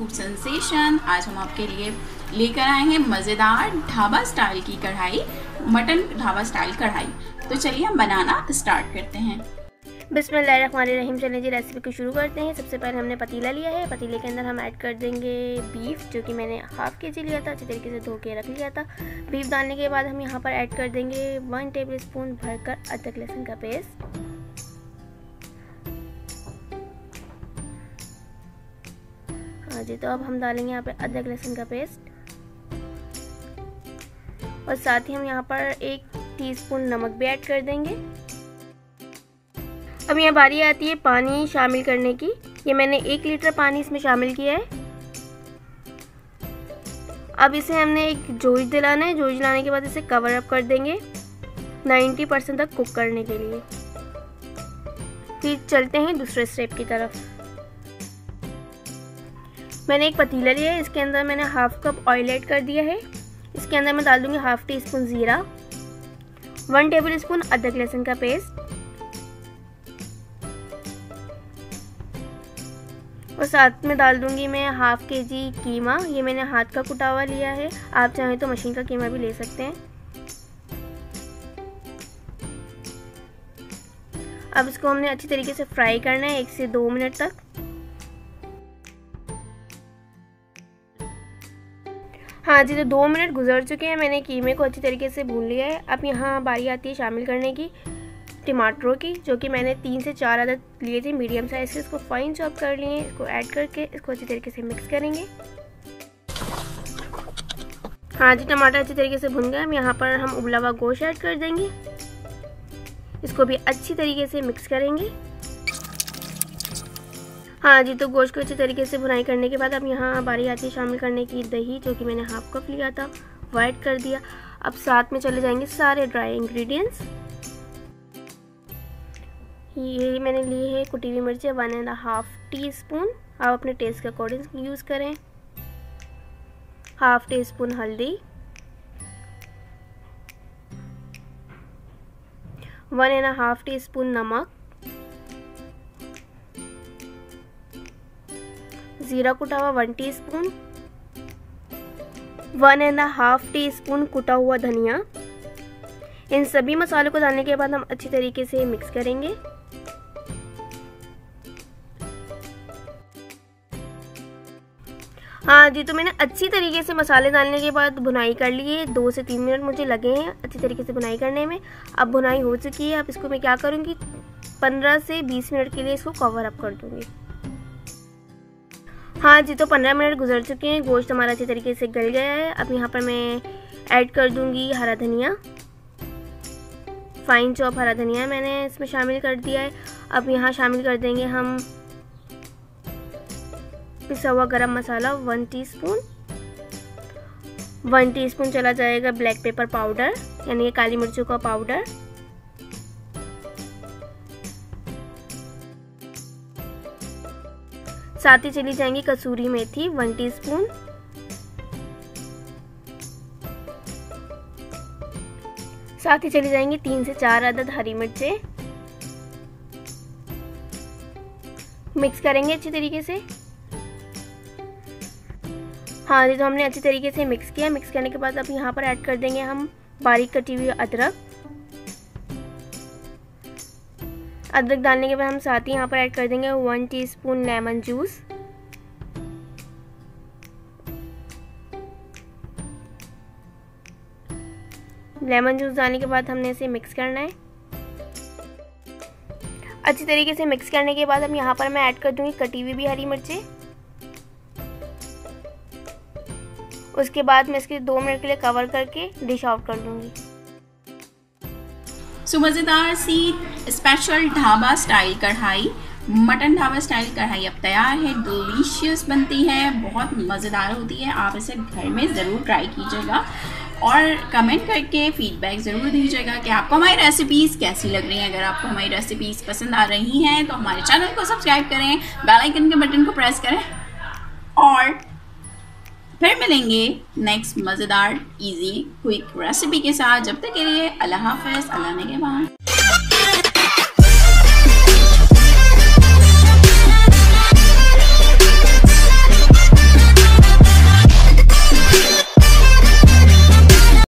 Food sensation. आज हम आपके लिए लेकर आए हैं मज़ेदार ढाबा स्टाइल की कढ़ाई, मटन ढाबा स्टाइल कढ़ाई। तो चलिए हम बनाना स्टार्ट करते हैं। बिस्मिल्लाहिर्रहमानिर्रहीम। चलिए जी रेसिपी को शुरू करते हैं। सबसे पहले हमने पतीला लिया है। पतीले के अंदर हम ऐड कर देंगे बीफ, जो कि मैंने हाफ के जी लिया था, अच्छी तरीके से धो के रख लिया था। बीफ डालने के बाद हम यहाँ पर ऐड कर देंगे 1 टेबल स्पून भरकर अदरक लहसुन का पेस्ट। हाँ जी, तो अब हम डालेंगे यहाँ पर अदरक लहसुन का पेस्ट और साथ ही हम यहाँ पर 1 टीस्पून नमक भी ऐड कर देंगे। अब यहाँ बारी आती है पानी शामिल करने की। ये मैंने 1 लीटर पानी इसमें शामिल किया है। अब इसे हमने एक जोश दिलाना है। जोश दिलाने के बाद इसे कवर अप कर देंगे 90% तक कुक करने के लिए। फिर चलते हैं दूसरे स्टेप की तरफ। मैंने एक पतीला लिया है, इसके अंदर मैंने हाफ कप ऑयल ऐड कर दिया है। इसके अंदर मैं डाल दूंगी हाफ टी स्पून ज़ीरा, 1 टेबल स्पून अदरक लहसुन का पेस्ट और साथ में डाल दूंगी मैं हाफ के जी कीमा। ये मैंने हाथ का कुटा हुआ लिया है, आप चाहें तो मशीन का कीमा भी ले सकते हैं। अब इसको हमने अच्छी तरीके से फ्राई करना है 1 से 2 मिनट तक। हाँ जी, तो 2 मिनट गुजर चुके हैं। मैंने कीमे को अच्छी तरीके से भून लिया है। अब यहाँ बारी आती है शामिल करने की टमाटरों की, जो कि मैंने 3 से 4 अदद लिए थे मीडियम साइज से। इसको फाइन चॉप कर लिए। इसको ऐड करके इसको अच्छी तरीके से मिक्स करेंगे। हाँ जी, टमाटर अच्छी तरीके से भुन गए। हम यहाँ पर हम उबला हुआ गोश्त ऐड कर देंगे। इसको भी अच्छी तरीके से मिक्स करेंगे। हाँ जी, तो गोश्त को अच्छी तरीके से भुनाई करने के बाद अब यहाँ बारी आती है शामिल करने की दही, जो कि मैंने हाफ कप लिया था, वो ऐड कर दिया। अब साथ में चले जाएंगे सारे ड्राई इंग्रेडिएंट्स। ये मैंने ली है कुटी हुई मिर्चें 1.5 टीस्पून, आप अपने टेस्ट के अकॉर्डिंग यूज़ करें। हाफ टी स्पून हल्दी, 1.5 टीस्पून नमक, जीरा कुटा हुआ 1 टीस्पून, 1.5 टीस्पून कुटा हुआ धनिया। इन सभी मसालों को डालने के बाद हम अच्छी तरीके से मिक्स करेंगे। हाँ जी, तो मैंने अच्छी तरीके से मसाले डालने के बाद भुनाई कर ली है। 2 से 3 मिनट मुझे लगे हैं अच्छी तरीके से भुनाई करने में। अब भुनाई हो चुकी है। अब इसको मैं क्या करूँगी, 15 से 20 मिनट के लिए इसको कवर अप कर दूँगी। हाँ जी, तो 15 मिनट गुजर चुके हैं। गोश्त हमारा अच्छी तरीके से गल गया है। अब यहाँ पर मैं ऐड कर दूँगी हरा धनिया, फाइन चॉप हरा धनिया मैंने इसमें शामिल कर दिया है। अब यहाँ शामिल कर देंगे हम पिसा हुआ गरम मसाला 1 टीस्पून। 1 टीस्पून चला जाएगा ब्लैक पेपर पाउडर, यानी कि काली मिर्चों का पाउडर। साथ ही चली जाएंगी कसूरी मेथी 1 टीस्पून। साथ ही चली जाएंगी 3 से 4 अदद हरी मिर्चें। मिक्स करेंगे अच्छी तरीके से। हाँ जी, तो हमने अच्छी तरीके से मिक्स किया। मिक्स करने के बाद अब यहाँ पर ऐड कर देंगे हम बारीक कटी हुई अदरक। अदरक डालने के बाद हम साथ ही यहाँ पर ऐड कर देंगे 1 teaspoon lemon juice. Lemon juice डालने के बाद हमने इसे मिक्स करना है। अच्छी तरीके से मिक्स करने के बाद हम यहाँ पर मैं ऐड कर दूंगी कटी हुई भी हरी मिर्चें। उसके बाद मैं इसके 2 मिनट के लिए कवर करके डिश आउट कर दूंगी। सो मज़ेदार सी special dhaba style kadai, mutton dhaba style kadai अब तैयार है। डिलीशियस बनती है, बहुत मज़ेदार होती है। आप इसे घर में ज़रूर ट्राई कीजिएगा और कमेंट करके फीडबैक ज़रूर दीजिएगा कि आपको हमारी रेसिपीज़ कैसी लग रही हैं। अगर आपको हमारी रेसिपीज़ पसंद आ रही हैं तो हमारे चैनल को सब्सक्राइब करें, बेल आइकन के बटन को प्रेस करें और फिर मिलेंगे नेक्स्ट मज़ेदार इजी क्विक रेसिपी के साथ। जब तक के लिए अल्लाह हाफ़िज़, अल्लाह ने के बाद।